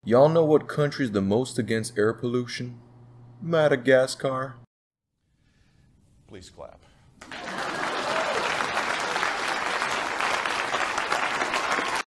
Y'all know what country's the most against air pollution? Madagascar. Please clap.